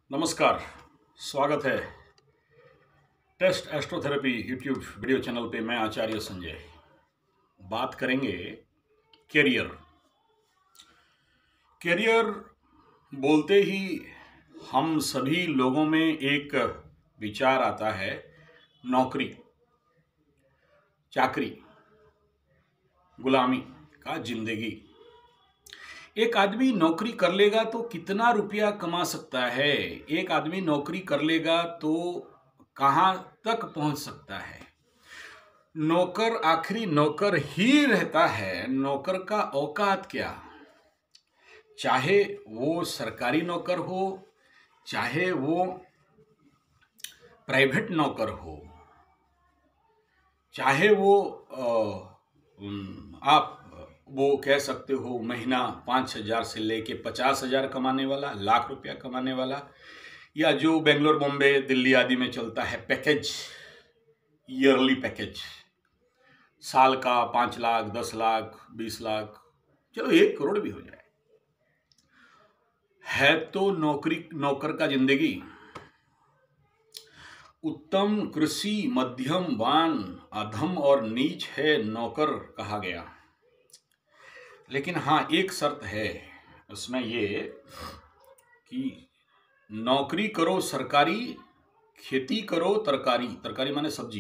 नमस्कार। स्वागत है test astrotherapy YouTube video channel पे। मैं आचार्य संजय बात करेंगे कैरियर। कैरियर बोलते ही हम सभी लोगों में एक विचार आता है, नौकरी, चाकरी, गुलामी का जिंदगी। एक आदमी नौकरी कर लेगा तो कितना रुपया कमा सकता है, एक आदमी नौकरी कर लेगा तो कहाँ तक पहुंच सकता है। नौकर आखिरी नौकर ही रहता है, नौकर का औकात क्या। चाहे वो सरकारी नौकर हो, चाहे वो प्राइवेट नौकर हो, चाहे वो आप वो कह सकते हो महीना 5,000 से लेके 50,000 कमाने वाला, लाख रुपया कमाने वाला, या जो बेंगलोर, बॉम्बे, दिल्ली आदि में चलता है पैकेज, ईयरली पैकेज, साल का 5 लाख, 10 लाख, 20 लाख, चलो 1 करोड़ भी हो जाए। है तो नौकरी, नौकर का जिंदगी। उत्तम, कृषि, मध्यम, वान, अधम और नीच है नौकर कहा गया। लेकिन हाँ, एक शर्त है उसमें ये कि नौकरी करो सरकारी, खेती करो तरकारी, तरकारी माने सब्जी।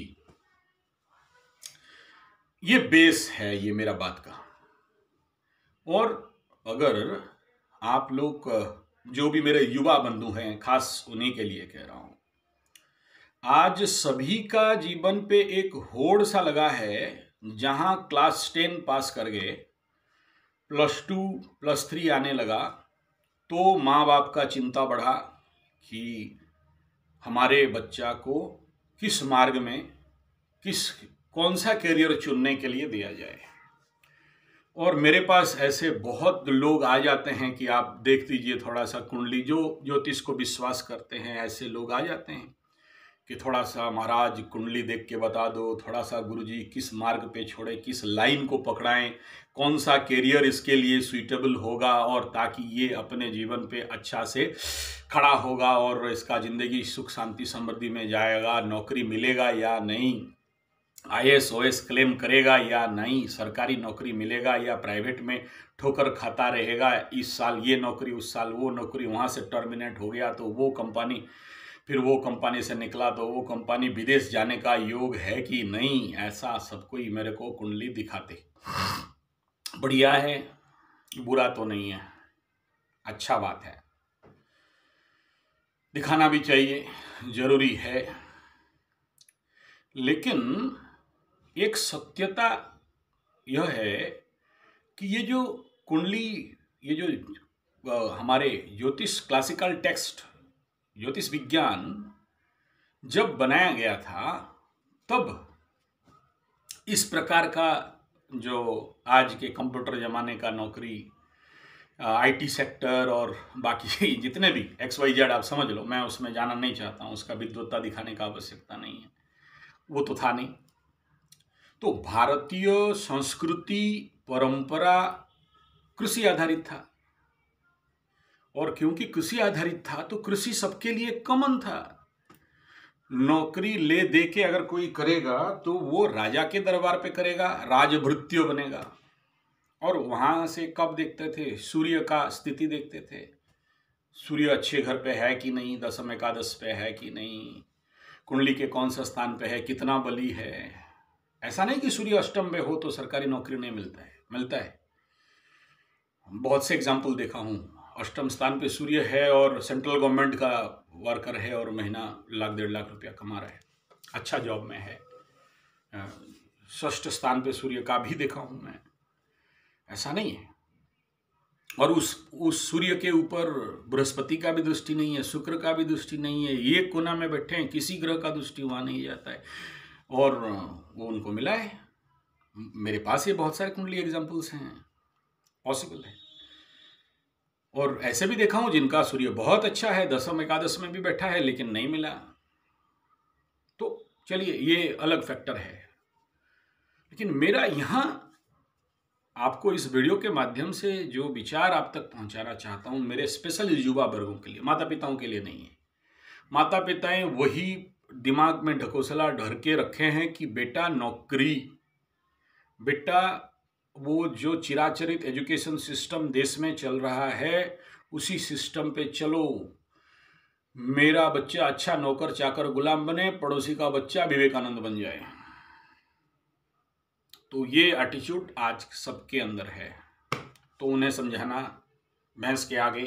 ये बेस है ये मेरा बात का। और अगर आप लोग, जो भी मेरे युवा बंधु हैं, खास उन्हीं के लिए कह रहा हूं, आज सभी का जीवन पे एक होड़ सा लगा है। जहां क्लास 10 पास कर गए, +2 +3 आने लगा तो माँ बाप का चिंता बढ़ा कि हमारे बच्चा को किस मार्ग में, कौन सा करियर चुनने के लिए दिया जाए। और मेरे पास ऐसे बहुत लोग आ जाते हैं कि आप देख लीजिए, थोड़ा सा कुंडली, जो ज्योतिष को विश्वास करते हैं, ऐसे लोग आ जाते हैं कि थोड़ा सा महाराज कुंडली देख के बता दो, थोड़ा सा गुरुजी किस मार्ग पे छोड़े, किस लाइन को पकड़ाएं, कौन सा करियर इसके लिए सूटेबल होगा, और ताकि ये अपने जीवन पे अच्छा से खड़ा होगा और इसका ज़िंदगी सुख शांति समृद्धि में जाएगा, नौकरी मिलेगा या नहीं, IAS OS क्लेम करेगा या नहीं, सरकारी नौकरी मिलेगा या प्राइवेट में ठोकर खाता रहेगा, इस साल ये नौकरी, उस साल वो नौकरी, वहाँ से टर्मिनेट हो गया तो वो कंपनी, फिर वो कंपनी से निकला तो वो कंपनी, विदेश जाने का योग है कि नहीं। ऐसा सब कोई मेरे को कुंडली दिखाते। बढ़िया है, बुरा तो नहीं है, अच्छा बात है, दिखाना भी चाहिए, जरूरी है। लेकिन एक सत्यता यह है कि ये जो कुंडली, ये जो हमारे ज्योतिष, क्लासिकल टेक्स्ट, ज्योतिष विज्ञान जब बनाया गया था, तब इस प्रकार का जो आज के कंप्यूटर जमाने का नौकरी, IT सेक्टर और बाकी जितने भी XYZ आप समझ लो, मैं उसमें जाना नहीं चाहता हूँ, उसका विद्वत्ता दिखाने का आवश्यकता नहीं है, वो तो था नहीं। तो भारतीय संस्कृति, परंपरा कृषि आधारित था, और क्योंकि कृषि आधारित था तो कृषि सबके लिए कॉमन था। नौकरी ले दे के अगर कोई करेगा तो वो राजा के दरबार पे करेगा, राजभृत्य बनेगा। और वहां से कब देखते थे, सूर्य का स्थिति देखते थे, सूर्य अच्छे घर पे है कि नहीं, दशम एकादश पे है कि नहीं, कुंडली के कौन सा स्थान पे है, कितना बली है। ऐसा नहीं कि सूर्य अष्टम में हो तो सरकारी नौकरी नहीं मिलता है, मिलता है। बहुत से एग्जाम्पल देखा हूँ, अष्टम स्थान पे सूर्य है और सेंट्रल गवर्नमेंट का वर्कर है और महीना 1-1.5 लाख रुपया कमा रहा है, अच्छा जॉब में है। षष्ठ स्थान पे सूर्य का भी देखा हूँ मैं, ऐसा नहीं है। और उस सूर्य के ऊपर बृहस्पति का भी दृष्टि नहीं है, शुक्र का भी दृष्टि नहीं है, एक कोना में बैठे हैं, किसी ग्रह का दृष्टि वहाँ नहीं जाता है, और वो उनको मिला है। मेरे पास ये बहुत सारे कुंडली एग्जाम्पल्स हैं, पॉसिबल है। और ऐसे भी देखा हूं जिनका सूर्य बहुत अच्छा है, दशम एकादश में भी बैठा है, लेकिन नहीं मिला। तो चलिए, ये अलग फैक्टर है। लेकिन मेरा यहां आपको इस वीडियो के माध्यम से जो विचार आप तक पहुंचाना चाहता हूं, मेरे स्पेशल युवा वर्गों के लिए, माता पिताओं के लिए नहीं है, माता पिताएं वही दिमाग में ढकोसला ढर के रखे हैं कि बेटा नौकरी, बेटा वो जो चिराचरित एजुकेशन सिस्टम देश में चल रहा है उसी सिस्टम पे चलो। मेरा बच्चा अच्छा नौकर चाकर गुलाम बने, पड़ोसी का बच्चा विवेकानंद बन जाए। तो ये एटीट्यूड आज सबके अंदर है। तो उन्हें समझाना, भैंस के आगे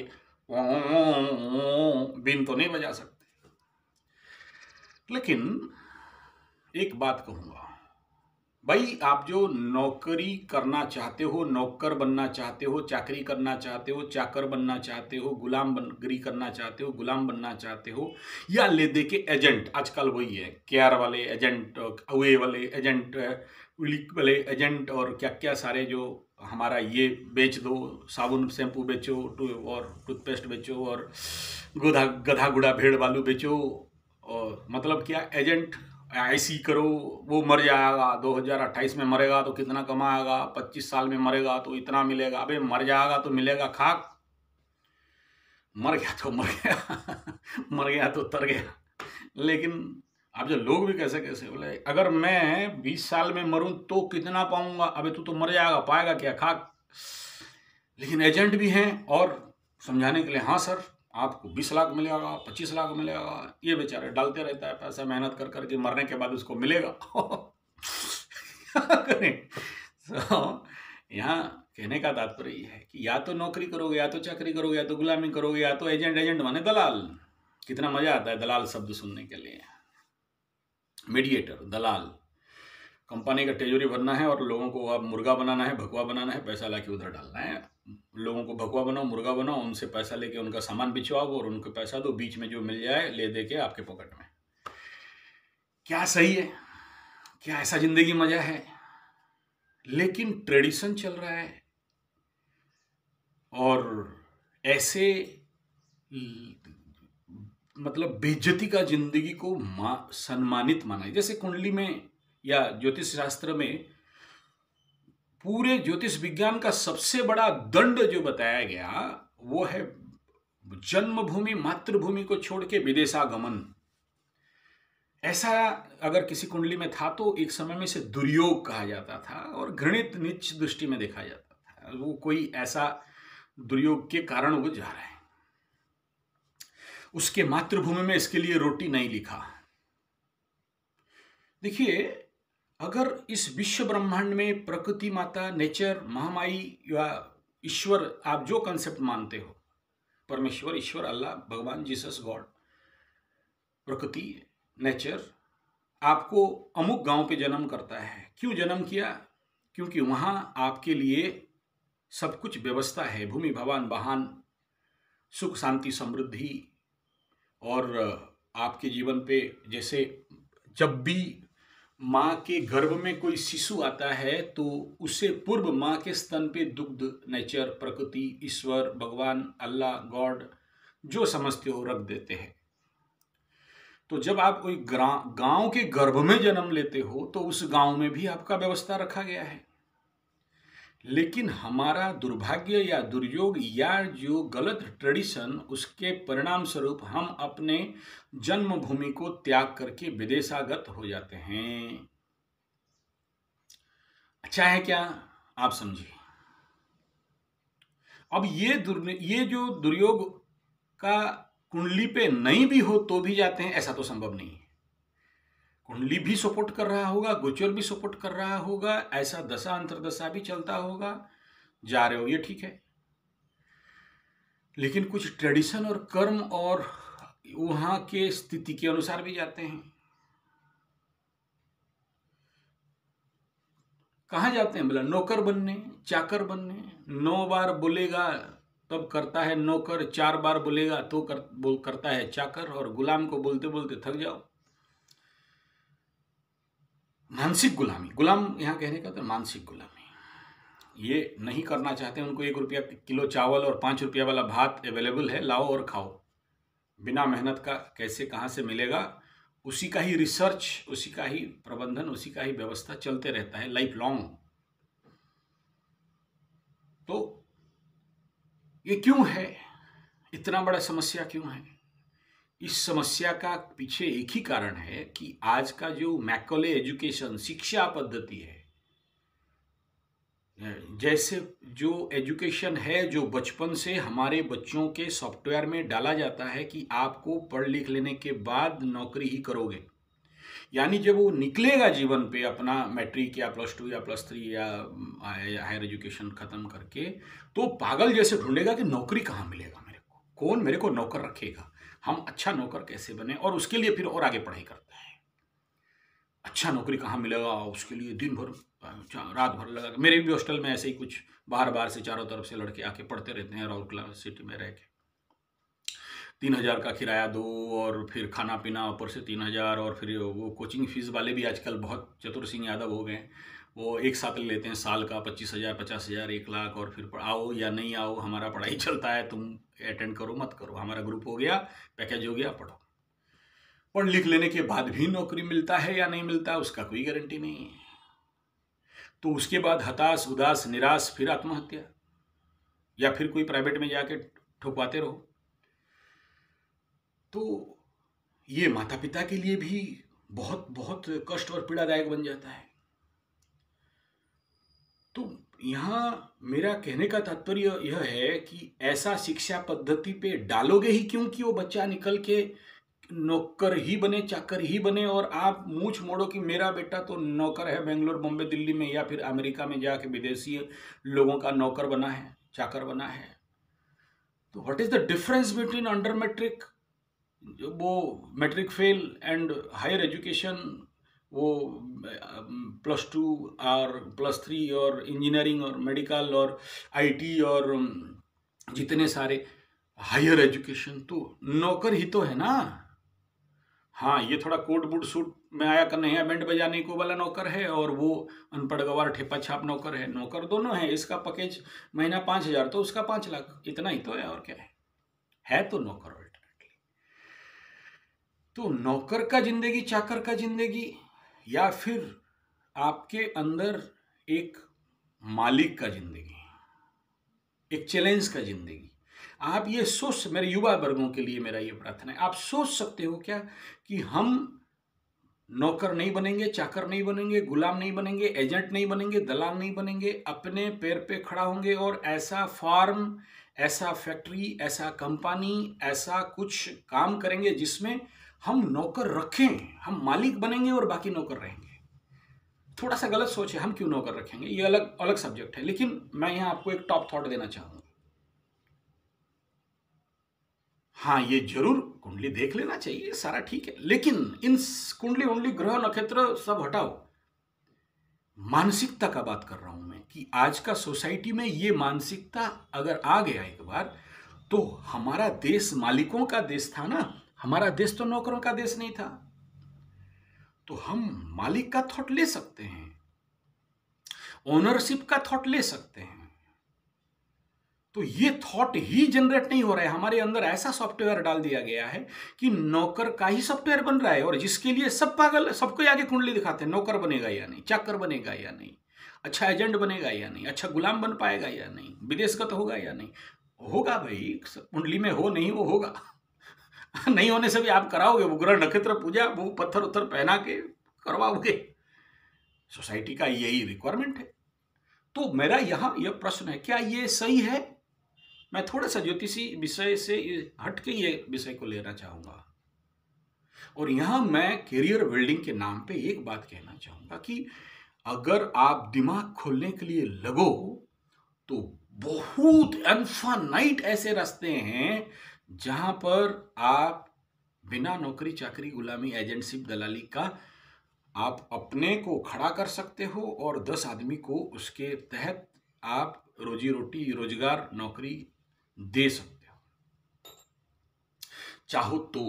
बीन तो नहीं बजा सकते। लेकिन एक बात कहूंगा, भाई आप जो नौकरी करना चाहते हो, नौकर बनना चाहते हो, चाकरी करना चाहते हो, चाकर बनना चाहते हो, गुलामगिरी करना चाहते हो, गुलाम बनना चाहते हो, या ले दे के एजेंट, आजकल वही है केआर वाले एजेंट, अवे वाले एजेंट, विलिक वाले एजेंट, और क्या क्या सारे जो हमारा ये बेच दो, साबुन शैम्पू बेचो और टूथपेस्ट बेचो और गधा गुड़ा भेड़ बालू बेचो, और मतलब क्या एजेंट ऐसी करो, वो मर जाएगा 2028 में मरेगा तो कितना कमाएगा, 25 साल में मरेगा तो इतना मिलेगा। अबे मर जाएगा तो मिलेगा खाक, मर गया तो मर गया मर गया तो तर गया। लेकिन अब जो लोग भी कैसे कैसे बोले, अगर मैं 20 साल में मरूं तो कितना पाऊंगा, अबे तू तो मर जाएगा, पाएगा क्या खाक। लेकिन एजेंट भी हैं और समझाने के लिए, हाँ सर आपको 20 लाख मिलेगा, 25 लाख मिलेगा, ये बेचारे डालते रहता है पैसा, मेहनत कर करके मरने के बाद उसको मिलेगा क्या करें। तो यहाँ कहने का तात्पर्य ये है कि या तो नौकरी करोगे, या तो चाकरी करोगे, या तो गुलामी करोगे, या तो एजेंट। एजेंट माने दलाल। कितना मजा आता है दलाल शब्द सुनने के लिए। मीडिएटर, दलाल। कंपनी का तिजोरी भरना है और लोगों को अब मुर्गा बनाना है, भगवा बनाना है, पैसा लाके उधर डालना है। लोगों को भगवा बनाओ, मुर्गा बनाओ, उनसे पैसा लेके उनका सामान बिचवाओ और उनको पैसा दो, बीच में जो मिल जाए ले दे के आपके पॉकेट में। क्या सही है? क्या ऐसा जिंदगी मजा है? लेकिन ट्रेडिशन चल रहा है और ऐसे मतलब बेइज्जती का जिंदगी को सम्मानित माना है। जैसे कुंडली में या ज्योतिष शास्त्र में पूरे ज्योतिष विज्ञान का सबसे बड़ा दंड जो बताया गया वो है जन्मभूमि मातृभूमि को छोड़ के विदेशागमन। ऐसा अगर किसी कुंडली में था तो एक समय में इसे दुर्योग कहा जाता था और घृणित नीच दृष्टि में देखा जाता था। वो कोई ऐसा दुर्योग के कारण वो जा रहा है, उसके मातृभूमि में इसके लिए रोटी नहीं लिखा। देखिए, अगर इस विश्व ब्रह्मांड में प्रकृति माता, नेचर, महामाई या ईश्वर, आप जो कंसेप्ट मानते हो, परमेश्वर, ईश्वर, अल्लाह, भगवान, जीसस, गॉड, प्रकृति, नेचर आपको अमुक गांव पे जन्म करता है। क्यों जन्म किया? क्योंकि वहां आपके लिए सब कुछ व्यवस्था है, भूमि भवन वाहन, सुख शांति समृद्धि। और आपके जीवन पे जैसे जब भी माँ के गर्भ में कोई शिशु आता है तो उससे पूर्व माँ के स्तन पे दुग्ध, नेचर, प्रकृति, ईश्वर, भगवान, अल्लाह, गॉड जो समझते हो रख देते हैं। तो जब आप कोई गांव के गर्भ में जन्म लेते हो तो उस गांव में भी आपका व्यवस्था रखा गया है। लेकिन हमारा दुर्भाग्य या दुर्योग या जो गलत ट्रेडिशन, उसके परिणाम स्वरूप हम अपने जन्मभूमि को त्याग करके विदेशागत हो जाते हैं। अच्छा है क्या? आप समझिए। अब ये जो दुर्योग का कुंडली पे नहीं भी हो तो भी जाते हैं, ऐसा तो संभव नहीं है। कुंडली भी सपोर्ट कर रहा होगा, गोचर भी सपोर्ट कर रहा होगा, ऐसा दशा अंतरदशा भी चलता होगा, जा रहे हो, ये ठीक है। लेकिन कुछ ट्रेडिशन और कर्म और वहां के स्थिति के अनुसार भी जाते हैं। कहाँ जाते हैं? बोला नौकर बनने, चाकर बनने। 9 बार बोलेगा तब करता है नौकर, 4 बार बोलेगा तो करता है चाकर, और गुलाम को बोलते बोलते थक जाओ। मानसिक गुलामी, गुलाम यहाँ कहने का तो मानसिक गुलामी। ये नहीं करना चाहते, उनको 1 रुपया किलो चावल और 5 रुपया वाला भात अवेलेबल है, लाओ और खाओ। बिना मेहनत का कैसे कहाँ से मिलेगा, उसी का ही रिसर्च, उसी का ही प्रबंधन, उसी का ही व्यवस्था चलते रहता है लाइफ लॉन्ग। तो ये क्यों है? इतना बड़ा समस्या क्यों है? इस समस्या का पीछे एक ही कारण है कि आज का जो मैकॉले एजुकेशन शिक्षा पद्धति है, जैसे जो एजुकेशन है, जो बचपन से हमारे बच्चों के सॉफ्टवेयर में डाला जाता है कि आपको पढ़ लिख लेने के बाद नौकरी ही करोगे, यानी जब वो निकलेगा जीवन पे अपना मैट्रिक या +2 या +3 या हायर एजुकेशन ख़त्म करके, तो पागल जैसे ढूंढेगा कि नौकरी कहाँ मिलेगा मेरे को, कौन मेरे को नौकर रखेगा, हम अच्छा नौकर कैसे बने, और उसके लिए फिर और आगे पढ़ाई करता है। अच्छा नौकरी कहाँ मिलेगा, उसके लिए दिन भर रात भर लगा। मेरे भी हॉस्टल में ऐसे ही कुछ बाहर से चारों तरफ से लड़के आके पढ़ते रहते हैं, राउरकेला सिटी में रह के 3,000 का किराया दो और फिर खाना पीना ऊपर से 3,000, और फिर वो कोचिंग फीस वाले भी आजकल बहुत चतुर सिंह यादव हो गए, वो एक साथ ले लेते हैं साल का 25,000 50,000 1 लाख, और फिर आओ या नहीं आओ हमारा पढ़ाई चलता है, तुम अटेंड करो मत करो, हमारा ग्रुप हो गया, पैकेज हो गया, पढ़ो। पढ़ लिख लेने के बाद भी नौकरी मिलता है या नहीं मिलता उसका कोई गारंटी नहीं है। तो उसके बाद हताश उदास निराश, फिर आत्महत्या, या फिर कोई प्राइवेट में जाके ठुकवाते रहो। तो ये माता पिता के लिए भी बहुत बहुत कष्ट और पीड़ादायक बन जाता है। तो यहाँ मेरा कहने का तात्पर्य यह है कि ऐसा शिक्षा पद्धति पे डालोगे ही क्यों कि वो बच्चा निकल के नौकर ही बने, चाकर ही बने, और आप मूछ मोड़ो कि मेरा बेटा तो नौकर है बेंगलोर, बॉम्बे, दिल्ली में, या फिर अमेरिका में जाके विदेशी लोगों का नौकर बना है, चाकर बना है। तो what is the difference between under matric, वो matric fail, and higher education, वो +2 और +3 और इंजीनियरिंग और मेडिकल और IT और जितने सारे हायर एजुकेशन, तो नौकर ही तो है ना। हाँ, ये थोड़ा कोट बूट सूट में आया कर नहीं है, बैंड बजाने को वाला नौकर है, और वो अनपढ़ गवार ठेपा छाप नौकर है। नौकर दोनों है, इसका पैकेज महीना 5,000 तो उसका 5 लाख, इतना ही तो है, और क्या है तो नौकर अल्टीमेटली। तो नौकर का जिंदगी, चाकर का जिंदगी, या फिर आपके अंदर एक मालिक का जिंदगी, एक चैलेंज का जिंदगी। आप ये सोच, मेरे युवा वर्गों के लिए मेरा ये प्रार्थना है, आप सोच सकते हो क्या कि हम नौकर नहीं बनेंगे, चाकर नहीं बनेंगे, गुलाम नहीं बनेंगे, एजेंट नहीं बनेंगे, दलाल नहीं बनेंगे, अपने पैर पे खड़ा होंगे और ऐसा फार्म, ऐसा फैक्ट्री, ऐसा कंपनी, ऐसा कुछ काम करेंगे जिसमें हम नौकर रखें, हम मालिक बनेंगे और बाकी नौकर रहेंगे। थोड़ा सा गलत सोच है, हम क्यों नौकर रखेंगे, ये अलग अलग सब्जेक्ट है, लेकिन मैं यहाँ आपको एक टॉप थॉट देना चाहूँगा। हाँ, ये जरूर कुंडली देख लेना चाहिए, सारा ठीक है, लेकिन इन कुंडली उंडली ग्रह नक्षत्र सब हटाओ, मानसिकता का बात कर रहा हूं मैं, कि आज का सोसाइटी में ये मानसिकता अगर आ गया एक बार, तो हमारा देश मालिकों का देश था ना, हमारा देश तो नौकरों का देश नहीं था। तो हम मालिक का थॉट ले सकते हैं, ओनरशिप का थॉट ले सकते हैं। तो ये थॉट ही जनरेट नहीं हो रहा है, हमारे अंदर ऐसा सॉफ्टवेयर डाल दिया गया है कि नौकर का ही सॉफ्टवेयर बन रहा है, और जिसके लिए सब पागल, सबको आगे कुंडली दिखाते हैं, नौकर बनेगा या नहीं, चाकर बनेगा या नहीं, अच्छा एजेंट बनेगा या नहीं, अच्छा गुलाम बन पाएगा या नहीं, विदेशगत होगा या नहीं। होगा भाई, कुंडली में हो नहीं वो होगा नहीं होने से भी आप कराओगे, वो ग्रह नक्षत्र पूजा, वो पत्थर उत्थर पहना के करवाओगे, सोसाइटी का यही रिक्वायरमेंट है। तो मेरा यहाँ यह प्रश्न है, क्या ये सही है? मैं थोड़ा सा ज्योतिषी विषय से हट के ये विषय को लेना चाहूँगा, और यहाँ मैं करियर बिल्डिंग के नाम पे एक बात कहना चाहूँगा कि अगर आप दिमाग खोलने के लिए लगो तो बहुत इनफाइनाइट ऐसे रास्ते हैं जहाँ पर आप बिना नौकरी चाकरी गुलामी एजेंटशिप दलाली का आप अपने को खड़ा कर सकते हो, और 10 आदमी को उसके तहत आप रोजी रोटी, रोजगार, नौकरी दे सकते हो, चाहो तो।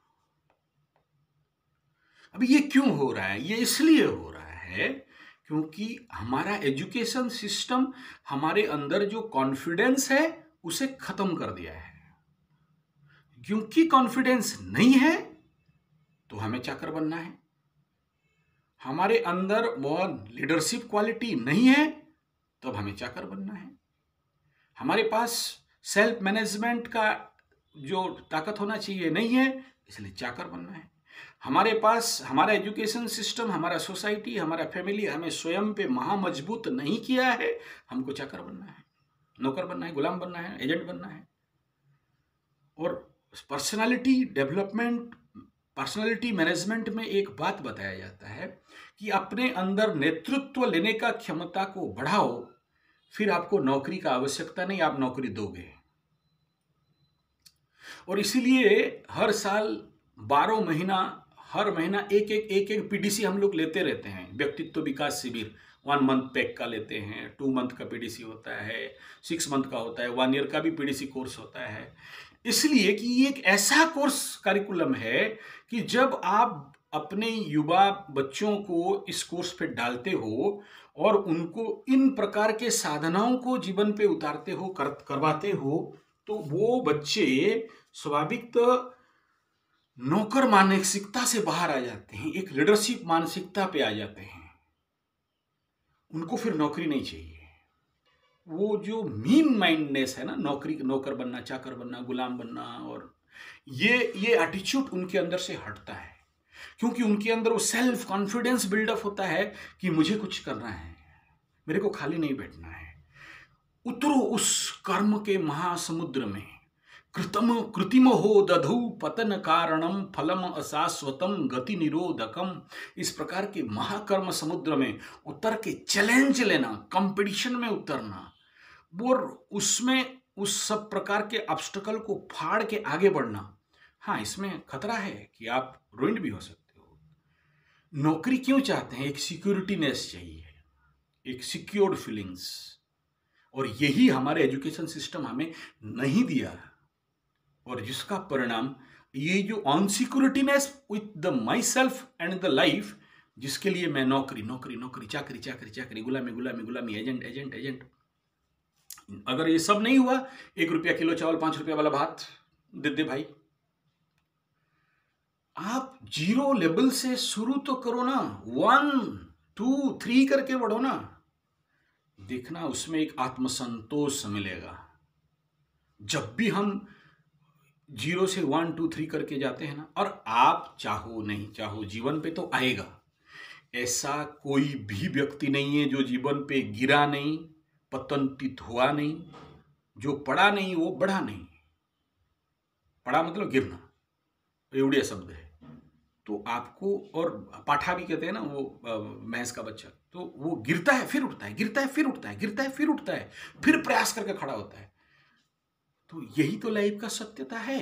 अभी ये क्यों हो रहा है? ये इसलिए हो रहा है क्योंकि हमारा एजुकेशन सिस्टम हमारे अंदर जो कॉन्फिडेंस है उसे खत्म कर दिया है। क्योंकि कॉन्फिडेंस नहीं है तो हमें चाकर बनना है, हमारे अंदर वो लीडरशिप क्वालिटी नहीं है तो हमें चाकर बनना है, हमारे पास सेल्फ मैनेजमेंट का जो ताकत होना चाहिए नहीं है, इसलिए चाकर बनना है। हमारे पास हमारा एजुकेशन सिस्टम, हमारा सोसाइटी, हमारा फैमिली हमें स्वयं पे महा मजबूत नहीं किया है। हमको चाकर बनना है, नौकर बनना है, गुलाम बनना है, एजेंट बनना है। और पर्सनालिटी डेवलपमेंट, पर्सनालिटी मैनेजमेंट में एक बात बताया जाता है कि अपने अंदर नेतृत्व लेने का क्षमता को बढ़ाओ, फिर आपको नौकरी का आवश्यकता नहीं, आप नौकरी दोगे। और इसीलिए हर साल 12 महीना, हर महीना एक पीडीसी हम लोग लेते रहते हैं। व्यक्तित्व विकास शिविर 1 मंथ पैक का लेते हैं, 2 मंथ का पीडीसी होता है, 6 मंथ का होता है, 1 ईयर का भी पीडीसी कोर्स होता है। इसलिए कि ये एक ऐसा कोर्स करिकुलम है कि जब आप अपने युवा बच्चों को इस कोर्स पे डालते हो और उनको इन प्रकार के साधनाओं को जीवन पे उतारते हो, करवाते हो, तो वो बच्चे स्वाभाविक नौकर मानसिकता से बाहर आ जाते हैं, एक लीडरशिप मानसिकता पे आ जाते हैं। उनको फिर नौकरी नहीं चाहिए। वो जो मीन माइंडनेस है ना, नौकरी, नौकर बनना, चाकर बनना, गुलाम बनना, और ये एटीट्यूड उनके अंदर से हटता है, क्योंकि उनके अंदर वो सेल्फ कॉन्फिडेंस बिल्डअप होता है कि मुझे कुछ करना है, मेरे को खाली नहीं बैठना है। उतरो उस कर्म के महासमुद्र में, कृतिम हो दधु पतन कारणम फलम अशाश्वतम गति निरोधकम। इस प्रकार के महाकर्म समुद्र में उतर के चैलेंज लेना, कंपटीशन में उतरना, और उसमें उस सब प्रकार के ऑब्स्टेकल को फाड़ के आगे बढ़ना। हाँ, इसमें खतरा है कि आप रुइंड भी हो सकते हो। नौकरी क्यों चाहते हैं? एक सिक्योरिटीनेस चाहिए, एक सिक्योर्ड फीलिंग्स, और यही हमारे एजुकेशन सिस्टम हमें नहीं दिया, और जिसका परिणाम ये जो unsecurityness with the my self and the life, जिसके लिए मैं नौकरी नौकरी नौकरी, चाकरी चाकरी चाकरी, गुलामी गुलामी गुलामी, एजेंट एजेंट एजेंट। अगर ये सब नहीं हुआ, 1 रुपया किलो चावल, 5 रुपया वाला भात दे दे भाई। आप 0 लेवल से शुरू तो करो ना, 1 2 3 करके बढ़ो ना। देखना उसमें एक आत्मसंतोष मिलेगा। जब भी हम 0 से 1 2 3 करके जाते हैं ना, और आप चाहो नहीं चाहो जीवन पे तो आएगा। ऐसा कोई भी व्यक्ति नहीं है जो जीवन पे गिरा नहीं, पतंतित हुआ नहीं। जो पढ़ा नहीं वो बढ़ा नहीं। पढ़ा मतलब गिरना, एवढिया शब्द है। तो आपको, और पाठा भी कहते हैं ना, वो भैंस का बच्चा, तो वो गिरता है फिर उठता है, गिरता है फिर उठता है, गिरता है फिर उठता है, फिर प्रयास करके खड़ा होता है। तो यही तो लाइफ का सत्यता है।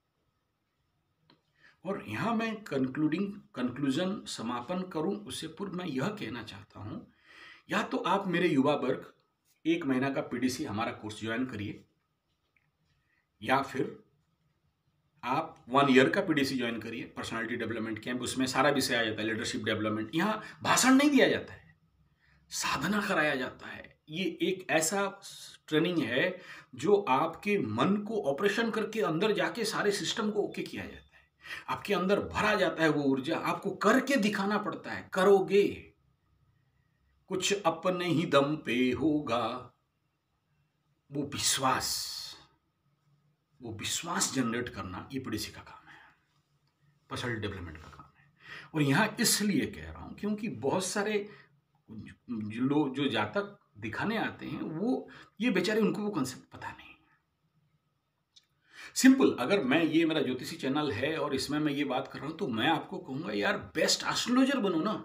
और यहां मैं कंक्लूजन समापन करूं उससे पूर्व मैं यह कहना चाहता हूं, या तो आप मेरे युवा वर्ग 1 महीना का पीडीसी हमारा कोर्स ज्वाइन करिए, या फिर आप 1 ईयर का पीडीसी ज्वाइन करिए, पर्सनालिटी डेवलपमेंट कैंप। उसमें सारा विषय आ जाता है, लीडरशिप डेवलपमेंट। यहाँ भाषण नहीं दिया जाता है, साधना कराया जाता है। ये एक ऐसा ट्रेनिंग है जो आपके मन को ऑपरेशन करके अंदर जाके सारे सिस्टम को ओके किया जाता है, आपके अंदर भरा जाता है वो ऊर्जा। आपको करके दिखाना पड़ता है, करोगे कुछ अपने ही दम पे होगा। वो विश्वास जनरेट करना, ये पीडीसी का काम है, पर्सनल डेवलपमेंट का काम है। और यहां इसलिए कह रहा हूं क्योंकि बहुत सारे लोग जो जातक दिखाने आते हैं, वो ये बेचारे, उनको वो कंसेप्ट पता नहीं। सिंपल, अगर मैं, ये मेरा ज्योतिषी चैनल है और इसमें मैं ये बात कर रहा हूं, तो मैं आपको कहूंगा यार बेस्ट एस्ट्रोलॉजर बनो ना।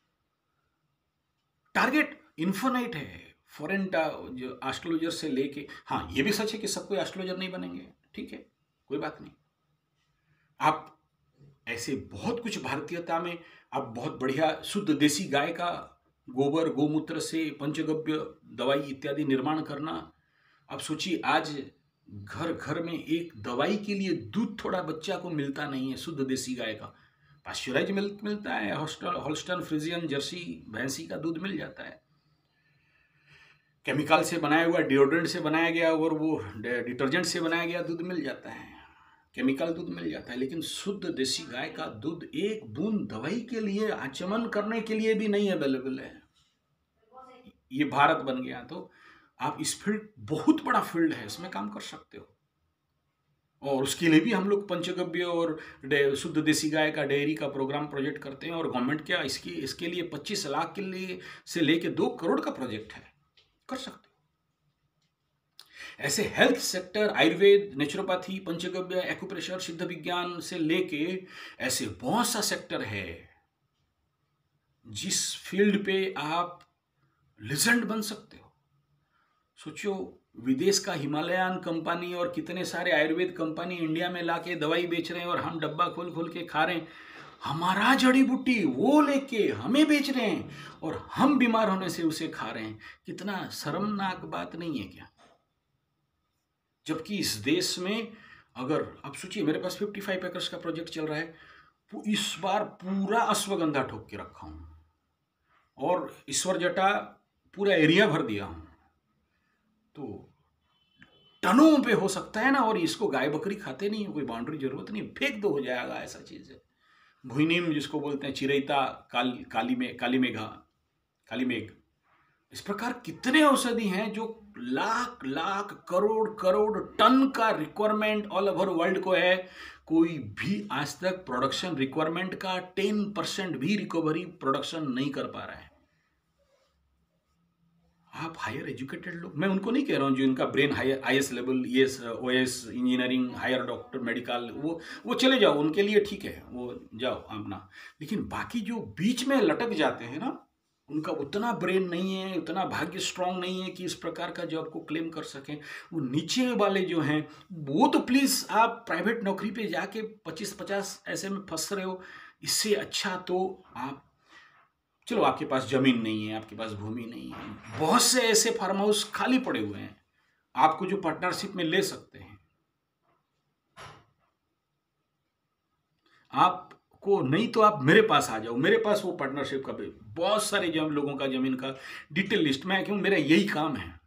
टारगेट इन्फिनाइट है, फॉरेन जो एस्ट्रोलॉजर से लेके, हाँ ये भी सच है कि सब कोई एस्ट्रोलॉजर नहीं बनेंगे, ठीक है, कोई बात नहीं। आप ऐसे बहुत कुछ भारतीयता में, आप बहुत बढ़िया शुद्ध देसी गाय का गोबर गोमूत्र से पंचगव्य दवाई इत्यादि निर्माण करना। आप सोचिए, आज घर घर में एक दवाई के लिए दूध थोड़ा बच्चा को मिलता नहीं है, शुद्ध देसी गाय का। पाश्चराइज मिल्क मिलता है, होल्स्टन फ्रिजियन जर्सी भैंसी का दूध मिल जाता है। केमिकल से बनाया हुआ, डिओड्रेंट से बनाया गया और वो डिटर्जेंट से बनाया गया दूध मिल जाता है, केमिकल दूध मिल जाता है। लेकिन शुद्ध देसी गाय का दूध एक बूंद दवाई के लिए, आचमन करने के लिए भी नहीं अवेलेबल है। ये भारत बन गया, तो आप इस फील्ड, बहुत बड़ा फील्ड है, इसमें काम कर सकते हो। और उसके लिए भी हम लोग पंचगव्य और शुद्ध देसी गाय का डेयरी का प्रोग्राम प्रोजेक्ट करते हैं। और गवर्नमेंट क्या इसके लिए 25 लाख के लिए से लेके 2 करोड़ का प्रोजेक्ट है, कर सकते हो। ऐसे health sector, Ayurveda, naturopathy, panchagavya, acupressure, सिद्ध विज्ञान से लेके ऐसे बहुत सा सेक्टर है जिस फील्ड पे आप लेजेंड बन सकते हो। सोचो, विदेश का हिमालयन कंपनी और कितने सारे आयुर्वेद कंपनी इंडिया में लाके दवाई बेच रहे हैं और हम डब्बा खोल खोल के खा रहे हैं। हमारा जड़ी बूटी वो लेके हमें बेच रहे हैं और हम बीमार होने से उसे खा रहे हैं। कितना शर्मनाक बात नहीं है क्या? जबकि इस देश में अगर आप सोचिए, मेरे पास 55 एकर्स का प्रोजेक्ट चल रहा है, इस बार पूरा अश्वगंधा ठोक के रखा हूं और ईश्वर जटा पूरा एरिया भर दिया हूं। तो टनों पे हो सकता है ना, और इसको गाय बकरी खाते नहीं है, कोई बाउंड्री जरूरत नहीं, फेंक दो, हो जाएगा। ऐसा चीज है भुइनीम जिसको बोलते हैं, चिरैता, काली मेघ। इस प्रकार कितने औषधि हैं जो लाख लाख करोड़ करोड़ टन का रिक्वायरमेंट ऑल ओवर वर्ल्ड को है। कोई भी आज तक प्रोडक्शन रिक्वायरमेंट का 10% भी रिकवरी प्रोडक्शन नहीं कर पा रहा है। आप हायर एजुकेटेड लोग, मैं उनको नहीं कह रहा हूँ जो इनका brain higher IS level, ES OS engineering, higher doctor, medical, वो चले जाओ, उनके लिए ठीक है, वो जाओ अपना। लेकिन बाकी जो बीच में लटक जाते हैं ना, उनका उतना ब्रेन नहीं है, उतना भाग्य स्ट्रांग नहीं है कि इस प्रकार का जॉब को क्लेम कर सकें। वो नीचे वाले जो हैं, वो तो प्लीज़ आप प्राइवेट नौकरी पे जाके 25-50 ऐसे में फंस रहे हो। इससे अच्छा तो आप, चलो आपके पास जमीन नहीं है, आपके पास भूमि नहीं है, बहुत से ऐसे फार्म हाउस खाली पड़े हुए हैं आपको जो पार्टनरशिप में ले सकते हैं। आपको नहीं तो आप मेरे पास आ जाओ, मेरे पास वो पार्टनरशिप का भी बहुत सारे लोगों का जमीन का डिटेल लिस्ट में, क्यों, मेरा यही काम है।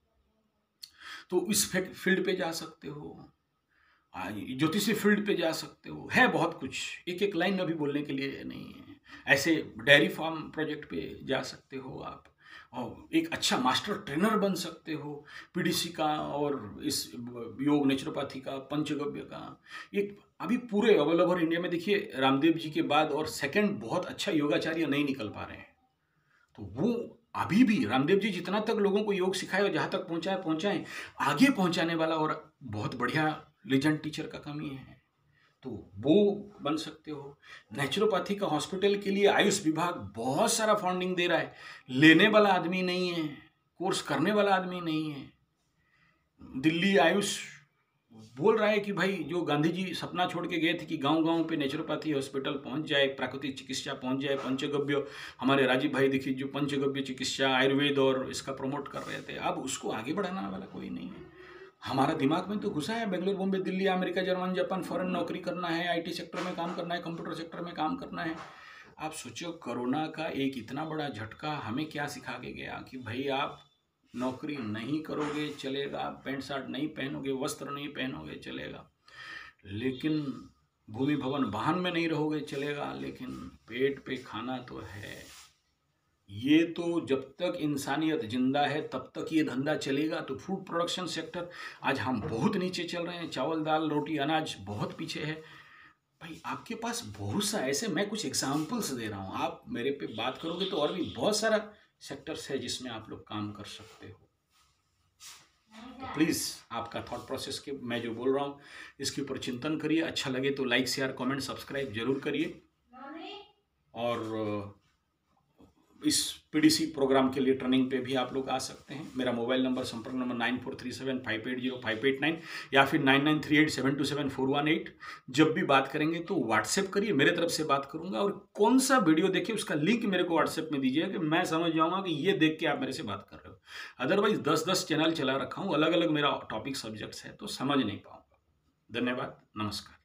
तो इस फील्ड पे जा सकते हो, ज्योतिषी फील्ड पे जा सकते हो, है बहुत कुछ, एक एक लाइन अभी बोलने के लिए नहीं है। ऐसे डेयरी फार्म प्रोजेक्ट पे जा सकते हो आप, और एक अच्छा मास्टर ट्रेनर बन सकते हो PDC का, और इस योग नेचुरोपैथी का, पंचगव्य का। एक अभी पूरे ऑल ओवर इंडिया में देखिए, रामदेव जी के बाद और सेकंड बहुत अच्छा योगाचार्य नहीं निकल पा रहे हैं। तो वो अभी भी रामदेव जी जितना तक लोगों को योग सिखाए और जहाँ तक पहुँचाएं, आगे पहुँचाने वाला और बहुत बढ़िया लेजेंड टीचर का कमी है। तो वो बन सकते हो। नेचुरोपैथी का हॉस्पिटल के लिए आयुष विभाग बहुत सारा फंडिंग दे रहा है, लेने वाला आदमी नहीं है, कोर्स करने वाला आदमी नहीं है। दिल्ली आयुष बोल रहा है कि भाई, जो गांधी जी सपना छोड़ के गए थे कि गांव गांव पे नेचुरोपैथी हॉस्पिटल पहुंच जाए, प्राकृतिक चिकित्सा पहुंच जाए, पंचगव्य, हमारे राजीव भाई दीक्षित जो पंचगव्य चिकित्सा, आयुर्वेद और इसका प्रमोट कर रहे थे, अब उसको आगे बढ़ाने वाला कोई नहीं है। हमारा दिमाग में तो घुसा है Bengaluru, Bombay, Delhi, America, German, Japan, foreign नौकरी करना है, IT सेक्टर में काम करना है, कंप्यूटर सेक्टर में काम करना है। आप सोचो, कोरोना का एक इतना बड़ा झटका हमें क्या सिखा के गया कि भाई आप नौकरी नहीं करोगे चलेगा, पैंट शर्ट नहीं पहनोगे, वस्त्र नहीं पहनोगे चलेगा, लेकिन भूमि भवन वाहन में नहीं रहोगे चलेगा, लेकिन पेट पे खाना तो है। ये तो जब तक इंसानियत जिंदा है तब तक ये धंधा चलेगा। तो फूड प्रोडक्शन सेक्टर आज हम बहुत नीचे चल रहे हैं, चावल दाल रोटी अनाज बहुत पीछे है। भाई आपके पास बहुत सा ऐसे, मैं कुछ एग्जाम्पल्स दे रहा हूँ, आप मेरे पे बात करोगे तो और भी बहुत सारा सेक्टर्स है जिसमें आप लोग काम कर सकते हो। तो प्लीज़ आपका थॉट प्रोसेस के मैं जो बोल रहा हूँ इसके ऊपर चिंतन करिए। अच्छा लगे तो लाइक शेयर कमेंट सब्सक्राइब जरूर करिए। और इस PDC प्रोग्राम के लिए ट्रेनिंग पे भी आप लोग आ सकते हैं। मेरा मोबाइल नंबर, संपर्क नंबर 9437580589 या फिर 9938727418। जब भी बात करेंगे तो व्हाट्सएप करिए, मेरे तरफ से बात करूंगा। और कौन सा वीडियो देखिए उसका लिंक मेरे को व्हाट्सएप में दीजिए कि मैं समझ जाऊंगा कि ये देख के आप मेरे से बात कर रहे हो। अदरवाइज 10-10 चैनल चला रखा हूँ, अलग अलग मेरा टॉपिक सब्जेक्ट्स है, तो समझ नहीं पाऊंगा। धन्यवाद, नमस्कार।